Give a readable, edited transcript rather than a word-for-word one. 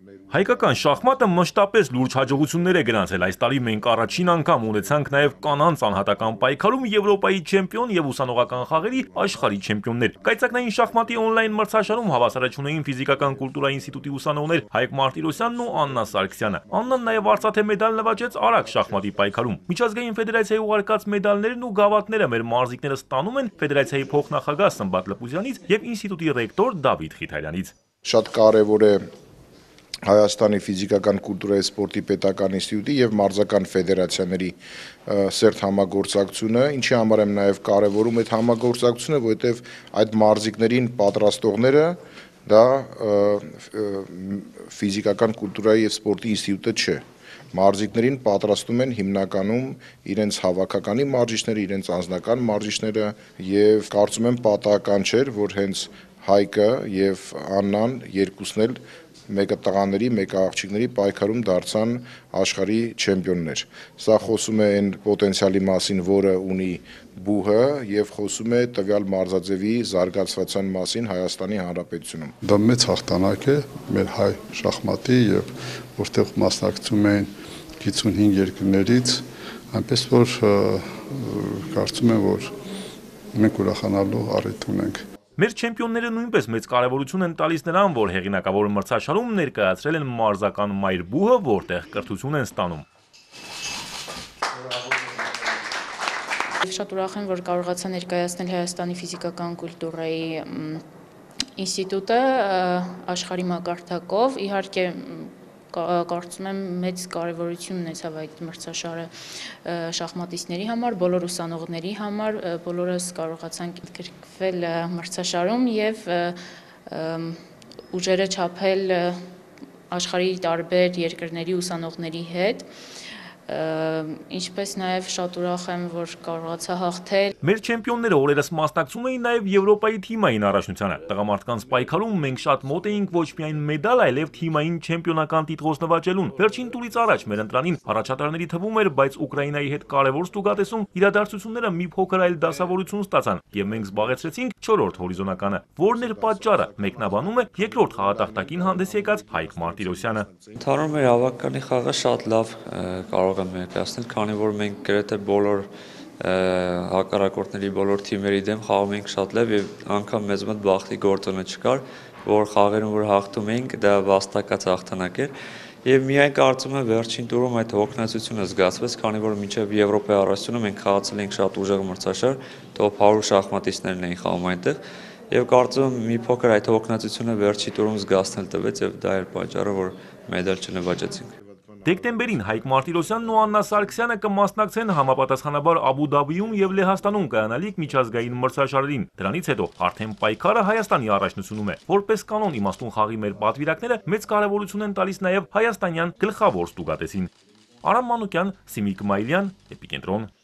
Հայկական շախմատը մշտապես լուրջ հաջողություններ է գրանցել։ Այս տարի մենք առաջին անգամ ունեցանք նաև կանանց անհատական պայքարում Եվրոպայի չեմպիոն եւ ուսանողական խաղերի աշխարհի չեմպիոններ։ Կայծակնային շախմատի օնլայն մրցաշարում հավասարաչուն էին ֆիզիկական կուլտուրայի ինստիտուտի ուսանողներ Հայկ Մարտիրոսյանն ու Աննա Սարգսյանը։ Աննան նաև արծաթե մեդալ նվաճեց արագ շախմատի պայքարում։ Միջազգային ֆեդերացիայի ուղարկած մեդալներն ու գավաթները մեր մարզիկները ստանում են ֆեդերացիայի փոխնախագահ Սմբատ Լպուզյանից եւ ինստիտուտի ռեկտոր Դավիթ Խիթարյանից։ Շատ կարևոր է Հայաստանի ֆիզիկական կուլտուրայի սպորտի պետական ինստիտուտի եւ մարզական ֆեդերացիաների սերտ համագործակցությունը, ինչի համար եմ նաեւ կարեւորում այդ համագործակցությունը, որովհետեւ այդ մարզիկներին պատրաստողները դա ֆիզիկական կուլտուրայի եւ սպորտի ինստիտուտը չէ։ Մարզիկներին պատրաստում են հիմնականում իրենց հավաքականի մարզիչները, իրենց անձնական մարզիչները եւ կարծում եմ պատահական չէր, որ հենց Հայկը եւ Աննան երկուսն էլ մեկը տղաների, մեկը աղջիկների պայքարում դարձան աշխարհի չեմպիոններ։ Սա խոսում է այն պոտենցիալի մասին, որը ունի բուհը եւ խոսում է տվյալ մարզաձևի զարգացվածության մասին Հայաստանի Հանրապետությունում։ Դա մեծ հաղթանակ է մեր հայ շախմատի եւ որտեղ մասնակցում են 55 երկրներից, այնպես որ կարծում եմ, որ մենք ուրախանալու առիթ ունենք։ Մեր չեմպիոնները նույնպես մեծ կարևորություն են տալիս նրան, որ հեղինակավոր մրցաշարում ներկայացրել են մարզական մայր բուհը, որտեղ կրթություն են ստանում։ Շատ ուրախ եմ, որ կարողացա ներկայացնել Հայաստանի ֆիզիկական կուլտուրայի ինստիտուտը աշխարհի մակարդակով, իհարկե կարծում եմ մեծ կարևորություն ունեցավ այդ մրցաշարը շախմատիստների համար, բոլոր ուսանողների համար, բոլորս կարողացանք ընդգրկվել մրցաշարում եւ ուժերը չափել աշխարհի տարբեր երկրների ուսանողների հետ, ինչպես նաև շատ ուրախ եմ, որ կարողացա հաղթել։ Մեր չեմպիոնները օրերս մասնակցում էին նաև Եվրոպայի թիմային առաջնությանը։ Տղամարդկանց պայքարում մենք շատ մոտ էինք ոչ միայն մեդալ, այլև թիմային չեմպիոնական տիտղոս նվաճելուն։ Վերջին տուրից առաջ մեր ընտրանին առաջատարների թվում էր, բայց Ուկրաինայի հետ կարևոր ստուգատեսում իրադարձությունները մի փոքր այլ դասավորություն ստացան, եւ մենք զբաղեցրեցինք 4-րդ հորիզոնականը։ Որն էր պատճառը։ Մեկնաբանում է երկրորդ խաղատախտակին հանդես եկած Հայկ Մարտիրոսյանը։ Ընդհանուր մեր հավաքականի խաղը շատ լավ կարող եմ ներկայացնել, քանի որ մենք գրեթե բոլոր հակառակորդների բոլոր թիմերի դեմ խաղում էինք շատ լավ եւ անգամ մեզ մոտ բախտի գործոնը չկար, որ խաղերում որ հաղթում էինք, դա վաստակած հաղթանակ էր եւ միայն կարծում եմ վերջին տուրում այդ հոգնածությունը զգացվեց, քանի որ մինչեւ Եվրոպայի առաջնությունը մենք խաղացել էինք շատ ուժեղ մրցաշար, top 100 շախմատիստներն էին խաղում այնտեղ եւ կարծում եմ մի փոքր այդ հոգնածությունը վերջի տուրում զգացնել տվեց եւ դա էր պատճառը, որ մեդալ չնվաճեցինք։ Դեկտեմբերին Հայկ Մարտիրոսյանն ու Աննա Սարգսյանը կմասնակցեն համապատասխանաբար Աբու Դաբիում եւ Լեհաստանում կայանալիք միջազգային մրցաշարերին։ Դրանից հետո արդեն պայքարը Հայաստանի առաջնությունում է։ Որպես կանոն իմաստուն խաղի մեր պատվիրակները մեծ կարևորություն են տալիս նաեւ հայաստանյան գլխավոր ստուգատեսին։ Արամ Մանուկյան, Սիմիկ Մայլյան, Էպիկենտրոն։